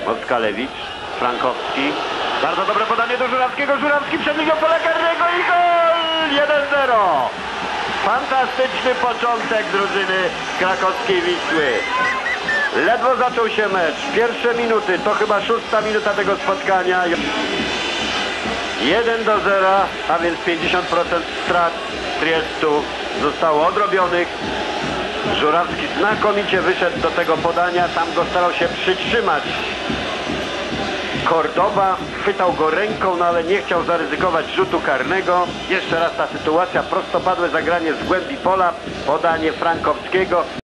Moskalewicz, Frankowski. Bardzo dobre podanie do Żurawskiego. Żurawski przebiegł pola karnego i gol! 1-0. Fantastyczny początek drużyny krakowskiej Wisły. Ledwo zaczął się mecz. Pierwsze minuty, to chyba 6. minuta tego spotkania. 1-0, a więc 50% strat Triestu zostało odrobionych. Żurawski znakomicie wyszedł do tego podania, tam go starał się przytrzymać Kordoba, chwytał go ręką, no ale nie chciał zaryzykować rzutu karnego. Jeszcze raz ta sytuacja, prostopadłe zagranie z głębi pola, podanie Frankowskiego.